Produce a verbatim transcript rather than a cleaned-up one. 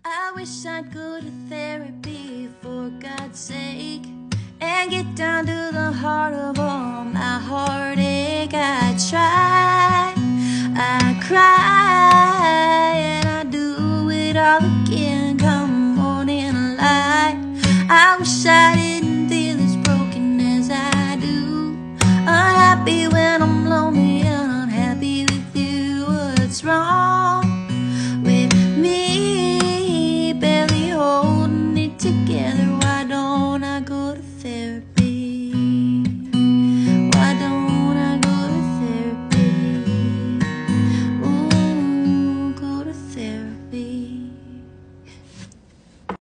I wish I'd go to therapy for God's sake and get down to the heart of all my heartache. I try, I cry.